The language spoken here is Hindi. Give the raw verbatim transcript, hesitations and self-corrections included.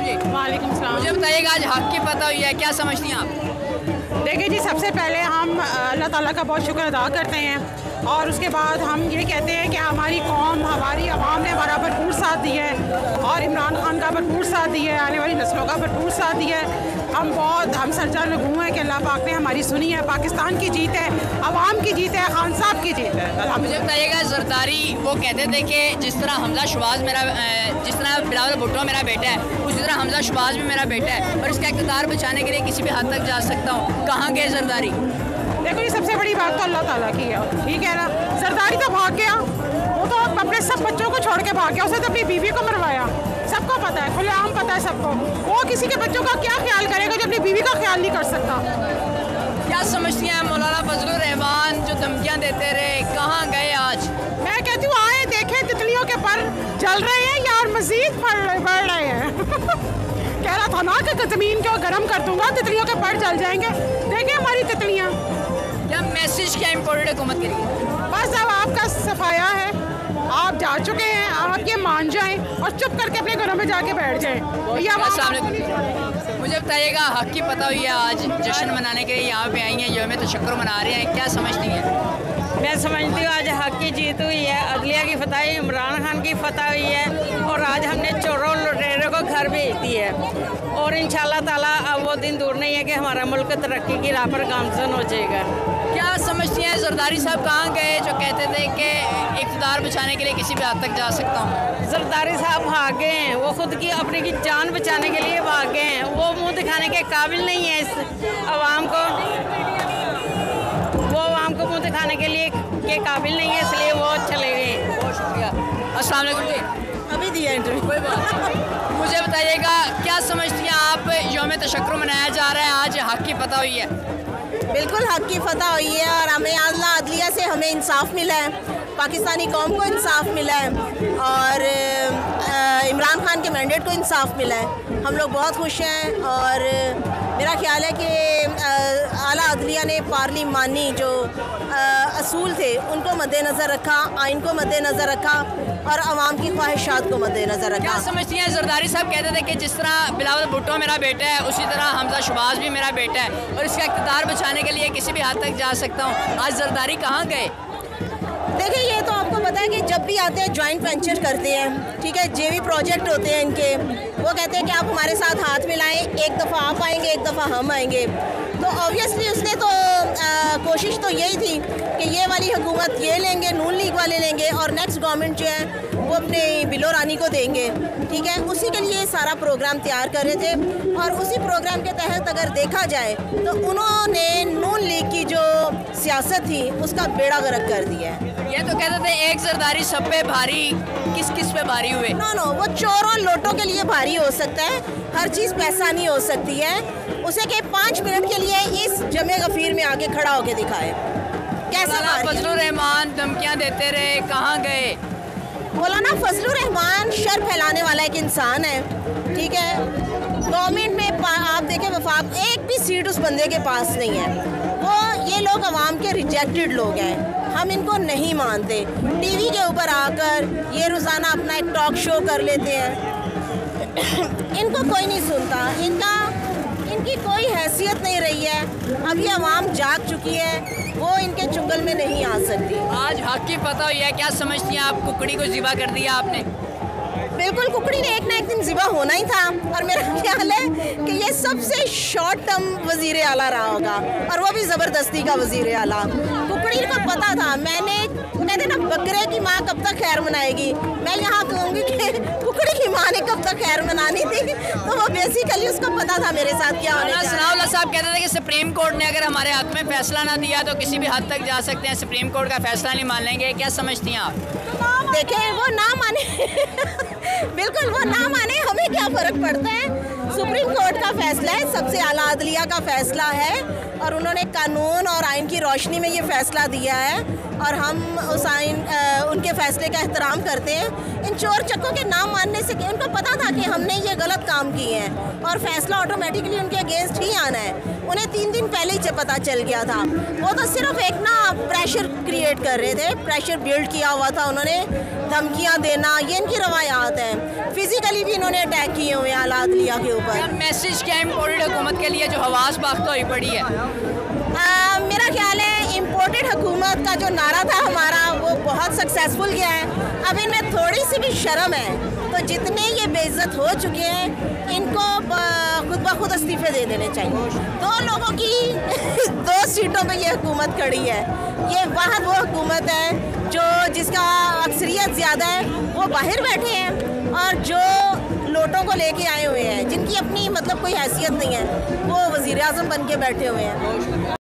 जी। वालेकुम सलाम। मुझे बताइएगा आज हक की फतह हुई है, क्या समझती हैं आप? देखिए जी, सबसे पहले हम अल्लाह ताला का बहुत शुक्र अदा करते हैं और उसके बाद हम ये कहते हैं कि हमारी कौम, हमारी आवाम ने हमारा भरपूर साथ दिया है और इमरान खान का भरपूर साथ दिया है, आने वाली नस्लों का भरपूर साथ दिया है। हम बहुत हम सरजा लगू हैं कि अल्लाह पाक ने हमारी सुनी है। पाकिस्तान की जीत है, आवाम की जीत है, खान साहब की जीत है। मुझे बताइएगा, जरदारी वो कहते थे कि जिस तरह हमजा शहबाज मेरा, जिस तरह बिलावल भुट्टो मेरा बेटा है, उसी तरह हमजा शहबाज भी मेरा बेटा है और इसका इक़्तिदार बचाने के लिए किसी भी हद तक जा सकता हूँ। कहाँ गए जरदारी? देखो, ये सबसे बड़ी बात तो अल्लाह ताला की है, ठीक है ना। जरदारी तो भाग गया, वो तो अपने सब बच्चों को छोड़ के भाग गया, उसने तो अपनी बीवी को मरवाया, सबको पता है, खुलेआम पता है सबको। वो किसी के बच्चों का क्या ख्याल करेगा जो अपनी बीवी का ख्याल नहीं कर सकता? क्या समझती हैं मौलाना फजलुर रहमान जो धमकियाँ देते रहे, कहाँ गए आज? मैं कहती हूँ आए देखें तितलियों के पर जल रहे हैं या और मजीद बढ़ रहे हैं। कह रहा था ना कि ज़मीन को गर्म कर दूंगा, तितलियों के पर जल जाएंगे। देखें हमारी तितलियाँ। क्या मैसेज क्या इम्पोर्टेड हुकूमत के लिए? बस अब आपका सफाया है, आप जा चुके हैं, आप ये मान जाएं और चुप करके अपने घरों में जाके बैठ जाएं। मुझे बताइएगा, हक की फतह हुई है, आज जश्न मनाने के लिए यहाँ पे आई हैं, यौम तशक्कुर मना रहे हैं, क्या समझती हैं? मैं समझती हूँ आज हक की जीत हुई है, अदलिया की फतह, इमरान खान की फतह हुई है और आज हमने चोरों लुटेरों को घर भेज दिया है और इंशाल्लाह ताला अब वो दिन दूर नहीं है कि हमारा मुल्क तरक्की की राह पर गामजन हो जाएगा। क्या समझती हैं जरदारी साहब कहाँ गए जो कहते थे कि इक़्तिदार बचाने के लिए किसी भी हद तक जा सकता हूँ? जरदारी साहब भाग गए हैं, वो खुद की अपनी की जान बचाने के लिए भाग गए हैं। वो मुंह दिखाने के काबिल नहीं है इस आवाम को, वो आवाम को मुंह दिखाने के लिए के काबिल नहीं है, इसलिए वो चले गए हैं। बहुत शुक्रिया। अस्सलाम वालेकुम जी। अभी दिया इंटरव्यू। कोई बात नहीं। मुझे बताइएगा, क्या समझती हैं आप, यौम तशक्कुर मनाया जा रहा है, आज हक की फतह हुई है? बिल्कुल हक की फतह हुई है और हमें अल्लाह अदलिया से हमें इंसाफ मिला है, पाकिस्तानी कौम को इंसाफ मिला है और इमरान खान के मैंडेट को इंसाफ मिला है। हम लोग बहुत खुश हैं और मेरा ख्याल है कि आला अदलिया ने पार्लिमानी जो असूल थे उनको मद्देनज़र रखा, आइन को मद्देनज़र रखा और आवाम की ख्वाहिशात को मद्देनज़र रखा। क्या समझती हैं, जरदारी साहब कहते थे कि जिस तरह बिलावल भुट्टो मेरा बेटा है, उसी तरह हमजा शहबाज भी मेरा बेटा है और इसका इक़्तिदार बचाने के लिए किसी भी हद तक जा सकता हूँ। आज जरदारी कहाँ गए? देखिए, ये तो आपको पता है कि जब भी आते हैं जॉइंट वेंचर करते हैं, ठीक है, जेवी प्रोजेक्ट होते हैं इनके, वो कहते हैं कि आप हमारे साथ हाथ मिलाएं, एक दफ़ा आप आएंगे, एक दफ़ा हम आएंगे। तो ऑब्वियसली उसने तो आ, कोशिश तो यही थी कि ये वाली हुकूमत ये लेंगे, नून लीग वाले लेंगे और नेक्स्ट गवर्नमेंट जो है वो अपने बिलो रानी को देंगे, ठीक है। उसी के लिए सारा प्रोग्राम तैयार कर रहे थे और उसी प्रोग्राम के तहत अगर देखा जाए तो उन्होंने नून लीग की जो सियासत थी उसका बेड़ा गर्क कर दिया है। ये तो कहते थे एक जरदारी सब पे भारी, किस किस पे भारी हुए? नो नो वो चोरों लोटों के लिए भारी हो सकता है, हर चीज़ पैसा नहीं हो सकती है। उसे के पाँच मिनट के लिए इस जमे गफीर में आके खड़ा होके दिखाए कैसा। फजलुर रहमान धमकियाँ देते रहे, कहाँ गए? मौलाना फजलुर रहमान शर फैलाने वाला एक इंसान है, ठीक है। गवर्नमेंट में आप देखें वफाक एक भी सीट उस बंदे के पास नहीं है। वो ये लोग अवाम के रिजेक्टेड लोग हैं, हम इनको नहीं मानते। टीवी के ऊपर आकर ये रोज़ाना अपना एक टॉक शो कर लेते हैं। इनको कोई नहीं सुनता, इनका इनकी कोई हैसियत नहीं रही है। अब ये अवाम जाग चुकी है, वो इनके चुंगल में नहीं आ सकती। आज हक की फतह हुई है, क्या समझती हैं आप? कुकड़ी को ज़िबा कर दिया आपने? बिल्कुल, कुकड़ी ने एक ना एक दिन ज़िबा होना ही था और मेरा ख्याल है कि ये सबसे शॉर्ट टर्म वज़ीर आला रहा होगा और वो भी ज़बरदस्ती का वज़ीर आला। कुकड़ी को पता था, मैंने कहते ना बकरे की माँ कब तक खैर मनाएगी, मैं यहाँ कहूँगी कि कुकड़ी की माँ ने कब तक खैर मनानी थी, तो वो बेसिकली उसको पता था मेरे साथ क्या होने वाला है। सनाउल्लाह साहब कहते थे कि सुप्रीम कोर्ट ने अगर हमारे हक में फैसला ना दिया तो किसी भी हद तक जा सकते हैं, सुप्रीम कोर्ट का फैसला नहीं मान लेंगे, क्या समझती हैं आप? देखें, वो ना माने बिल्कुल वो ना माने, हमें क्या फ़र्क पड़ता है। सुप्रीम कोर्ट का फैसला है, सबसे आला अदलिया का फैसला है और उन्होंने कानून और आइन की रोशनी में ये फ़ैसला दिया है और हम उस आइन उनके फ़ैसले का एहतराम करते हैं। इन चोर चक्कों के नाम मानने से उनको पता था कि हमने ये गलत काम किए हैं और फैसला ऑटोमेटिकली उनके अगेंस्ट ही आना है। उन्हें तीन दिन पहले ही पता चल गया था। वो तो सिर्फ एक ना प्रेशर क्रिएट कर रहे थे, प्रेशर बिल्ड किया हुआ था उन्होंने, धमकियाँ देना, ये इनकी रवायात हैं। फिजिकली भी इन्होंने अटैक किए हुए हैं आला-अदलिया के ऊपर। मैसेज क्या इम्पोर्टेड हुकूमत के लिए जो हवास बाख्ता हुई पड़ी है? आ, मेरा ख्याल है इम्पोर्टेड हुकूमत का जो नारा था हमारा वो बहुत सक्सेसफुल गया है। अब इनमें थोड़ी सी भी शर्म है तो जितने ये बेइज्जत हो चुके हैं इनको खुद ब खुद इस्तीफे दे देने चाहिए। दो लोगों की दो सीटों पे ये हुकूमत खड़ी है। ये वाहद वो हुकूमत है जो जिसका अक्सरियत ज़्यादा है वो बाहर बैठे हैं और जो लोटों को लेके आए हुए हैं जिनकी अपनी मतलब कोई हैसियत नहीं है वो वज़ीर आज़म बन के बैठे हुए हैं।